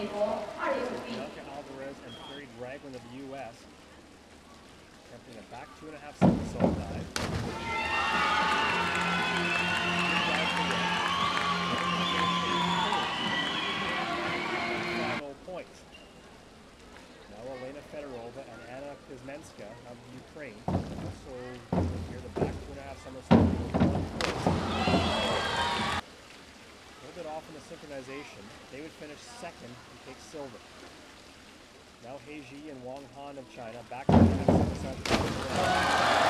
Bianca Alvarez and Carrie Ragland of the U.S. attempting a back 2.5 somersault dive. Points. Now Elena Fedorova and Anna Kuzmenska of Ukraine also here the back 2.5 somersault. A little bit off in the synchronization. They would finish second and take silver. Now He Ji and Wang Han of China back 2.5 somersault.